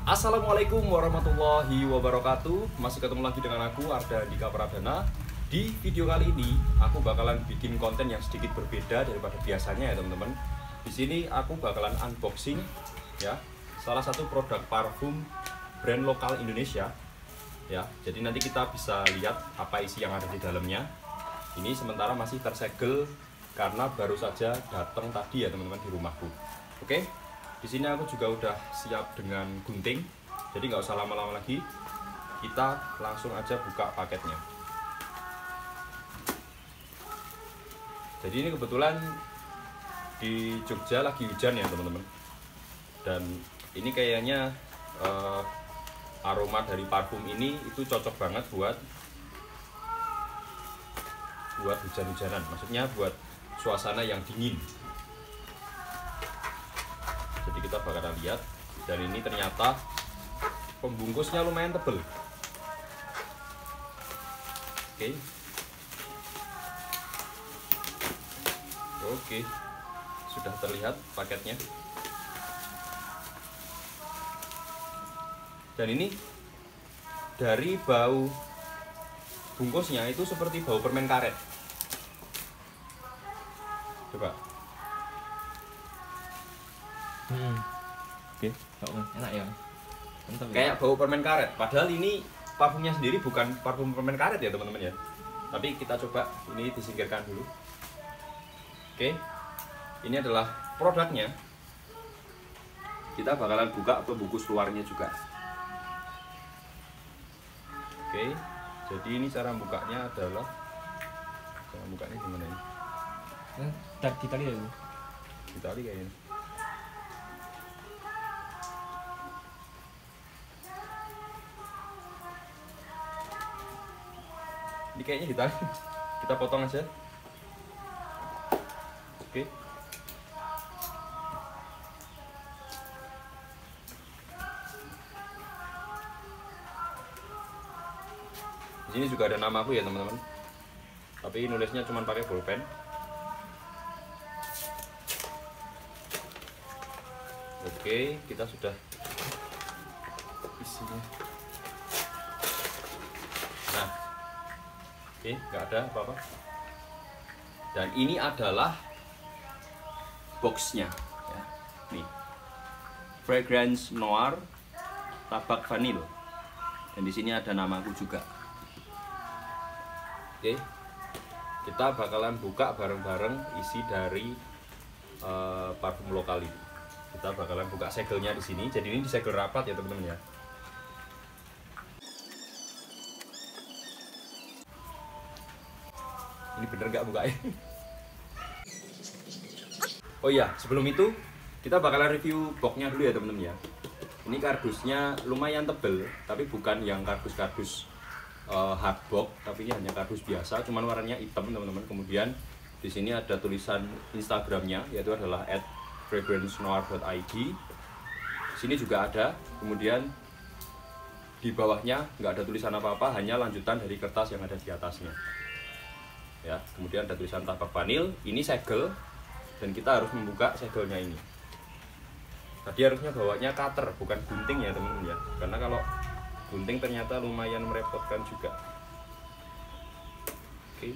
Assalamualaikum warahmatullahi wabarakatuh. Masih ketemu lagi dengan aku Arda Dika Pradana. Di video kali ini aku bakalan bikin konten yang sedikit berbeda daripada biasanya ya teman-teman. Di sini aku bakalan unboxing ya salah satu produk parfum brand lokal Indonesia ya. Jadi nanti kita bisa lihat apa isi yang ada di dalamnya. Ini sementara masih tersegel karena baru saja datang tadi ya teman-teman di rumahku. Oke. Di sini aku juga udah siap dengan gunting, jadi nggak usah lama-lama lagi, kita langsung aja buka paketnya. Jadi ini kebetulan di Jogja lagi hujan ya teman-teman, dan ini kayaknya aroma dari parfum ini itu cocok banget buat hujan-hujanan, maksudnya buat suasana yang dingin. Jadi kita bakalan lihat, dan ini ternyata pembungkusnya lumayan tebel. Oke, sudah terlihat paketnya. Dan ini dari bau bungkusnya itu seperti bau permen karet. Coba. Oke, enak ya. Mantap. Kayak bau permen karet. Padahal ini parfumnya sendiri bukan parfum permen karet ya teman-teman ya. Tapi kita coba ini disingkirkan dulu. Oke, ini adalah produknya. Kita bakalan buka pembungkus luarnya juga. Oke, jadi ini cara bukanya adalah gimana ini? Tadi ya. Ditali kayaknya. Ini kayaknya ditarik, kita potong aja. Oke. Di sini juga ada namaku ya teman-teman. Tapi nulisnya cuma pakai bolpen. Oke, kita sudah isinya. Nah. Oke, nggak ada apa-apa. Dan ini adalah boxnya ya. Nih, fragrance noir tabak vanil. Dan di sini ada namaku juga. Oke, kita bakalan buka bareng-bareng isi dari parfum lokal ini. Kita bakalan buka segelnya di sini. Jadi ini disegel rapat ya teman-teman ya. Ini bener nggak bukanya? Oh iya, sebelum itu kita bakalan review boxnya dulu ya temen-temen ya. Ini kardusnya lumayan tebel, tapi bukan yang kardus-kardus hard box, tapi ini hanya kardus biasa, cuman warnanya hitam teman-teman. Kemudian di sini ada tulisan Instagramnya, yaitu adalah @fragranceNoir.id. Sini juga ada. Kemudian di bawahnya nggak ada tulisan apa-apa, hanya lanjutan dari kertas yang ada di atasnya. Ya, kemudian ada tulisan tabak vanil. Ini segel, dan kita harus membuka segelnya ini. Tadi harusnya bawanya cutter, bukan gunting ya teman-teman ya, karena kalau gunting ternyata lumayan merepotkan juga. Oke.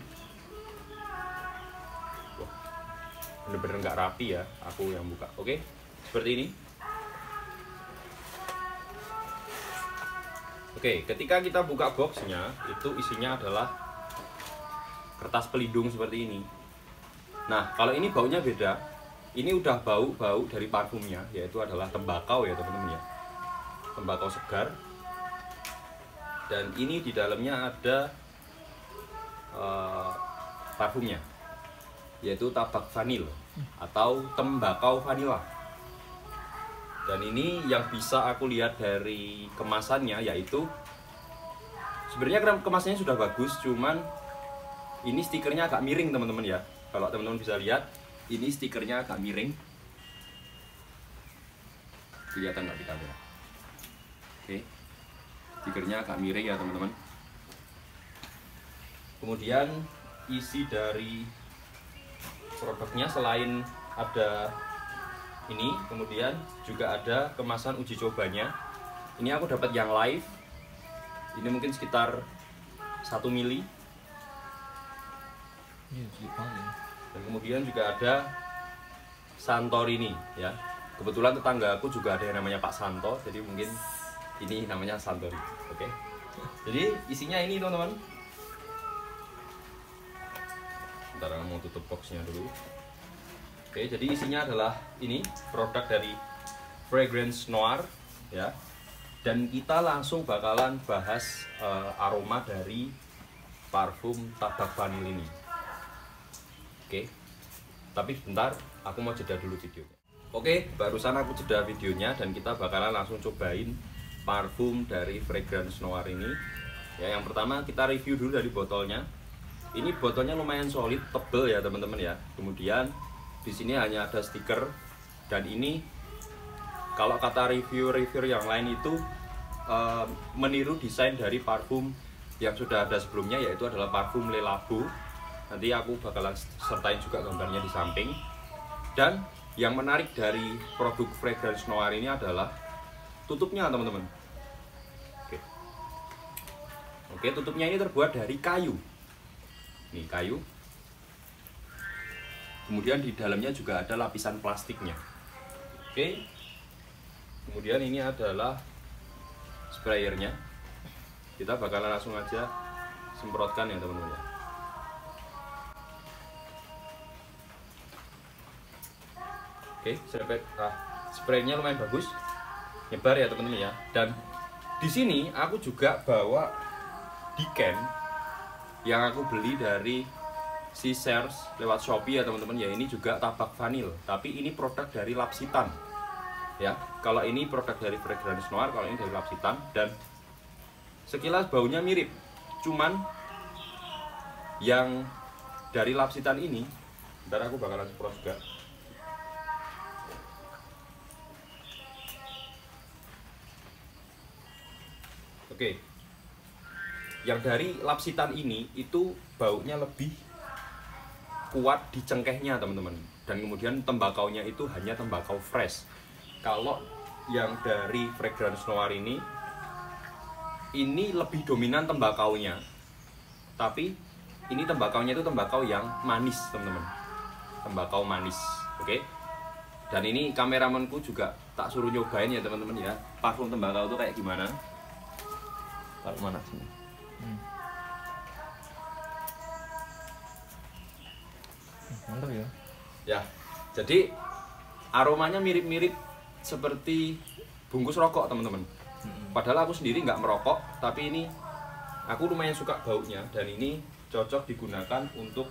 Wah, bener-bener nggak rapi ya aku yang buka. Oke, seperti ini. Oke, ketika kita buka boxnya, itu isinya adalah kertas pelindung seperti ini. Nah, kalau ini baunya beda. Ini udah bau dari parfumnya, yaitu adalah tembakau ya teman-teman ya. Tembakau segar. Dan ini di dalamnya ada parfumnya, yaitu tabak vanil atau tembakau vanila. Dan ini yang bisa aku lihat dari kemasannya, yaitu sebenarnya kemasannya sudah bagus, cuman ini stikernya agak miring teman-teman ya. Kalau teman-teman bisa lihat, ini stikernya agak miring. Kelihatan nggak di kamera? Oke, stikernya agak miring ya teman-teman. Kemudian isi dari produknya selain ada ini, kemudian juga ada kemasan uji cobanya. Ini aku dapat yang live. Ini mungkin sekitar 1 mili. Iya, sedikit banget ya. Dan kemudian juga ada Santorini ya. Kebetulan tetangga aku juga ada yang namanya Pak Santo, jadi mungkin ini namanya Santorini. Oke. Jadi isinya ini teman-teman. Bentar, mau tutup boxnya dulu. Oke, jadi isinya adalah ini produk dari Fragrance Noir ya. Dan kita langsung bakalan bahas aroma dari parfum tabak vanil ini. Oke. Tapi bentar, aku mau jeda dulu videonya. Oke, barusan aku jeda videonya dan kita bakalan langsung cobain parfum dari Fragrance Noir ini. Ya, yang pertama kita review dulu dari botolnya. Ini botolnya lumayan solid, tebel ya teman-teman ya. Kemudian di sini hanya ada stiker dan ini kalau kata review-review yang lain itu meniru desain dari parfum yang sudah ada sebelumnya, yaitu adalah parfum Le Labo. Nanti aku bakalan sertain juga gambarnya di samping. Dan yang menarik dari produk Fragrance Noir ini adalah tutupnya teman-teman. Oke, tutupnya ini terbuat dari kayu. Nih kayu. Kemudian di dalamnya juga ada lapisan plastiknya. Oke. Kemudian ini adalah sprayernya. Kita bakalan langsung aja semprotkan ya teman-teman ya. Oke, spraynya lumayan bagus, nyebar ya teman-teman ya. Dan di sini aku juga bawa diken yang aku beli dari Caesars lewat Shopee ya teman-teman ya. Ini juga tabak vanil, tapi ini produk dari L'Occitane ya. Kalau ini produk dari Fragrance Noir, kalau ini dari L'Occitane. Dan sekilas baunya mirip, cuman yang dari L'Occitane ini, ntar aku bakalan semprot juga. Oke, yang dari L'Occitane ini itu baunya lebih kuat di cengkehnya teman-teman. Dan kemudian tembakaunya itu hanya tembakau fresh. Kalau yang dari Fragrance Noir ini lebih dominan tembakaunya, tapi ini tembakaunya itu tembakau yang manis teman-teman, tembakau manis. Oke. Dan ini kameramanku juga tak suruh nyobain ya teman-teman ya, parfum tembakau itu kayak gimana. Taruh mana sini? Mantap ya. Ya, jadi aromanya mirip-mirip seperti bungkus rokok teman-teman. Padahal aku sendiri nggak merokok, tapi ini aku lumayan suka baunya dan ini cocok digunakan untuk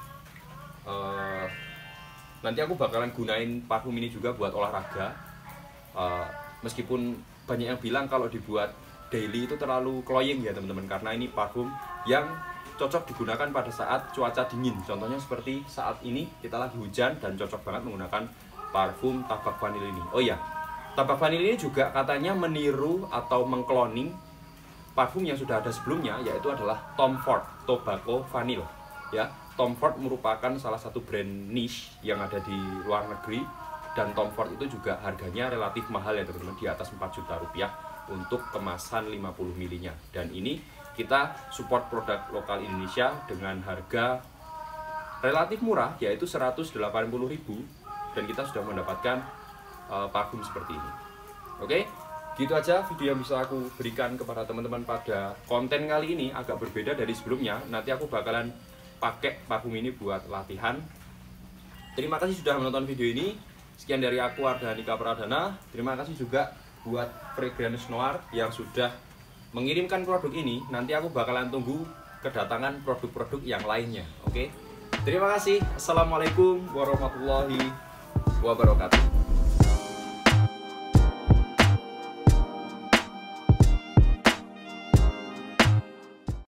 nanti aku bakalan gunain parfum ini juga buat olahraga. Meskipun banyak yang bilang kalau dibuat daily itu terlalu cloying ya teman-teman, karena ini parfum yang cocok digunakan pada saat cuaca dingin. Contohnya seperti saat ini kita lagi hujan dan cocok banget menggunakan parfum tabak vanil ini. Oh iya, tabak vanil ini juga katanya meniru atau mengkloning parfum yang sudah ada sebelumnya, yaitu adalah Tom Ford Tobacco Vanille. Ya, Tom Ford merupakan salah satu brand niche yang ada di luar negeri, dan Tom Ford itu juga harganya relatif mahal ya teman-teman, di atas 4 juta rupiah untuk kemasan 50 ml-nya. Dan ini kita support produk lokal Indonesia dengan harga relatif murah, yaitu 180.000, dan kita sudah mendapatkan parfum seperti ini. Oke, gitu aja video yang bisa aku berikan kepada teman-teman pada konten kali ini. Agak berbeda dari sebelumnya. Nanti aku bakalan pakai parfum ini buat latihan. Terima kasih sudah menonton video ini. Sekian dari aku, Ardhanika Pradana. Terima kasih juga buat Fragrance Noir yang sudah mengirimkan produk ini. Nanti aku bakalan tunggu kedatangan produk-produk yang lainnya. Oke, terima kasih. Assalamualaikum warahmatullahi wabarakatuh.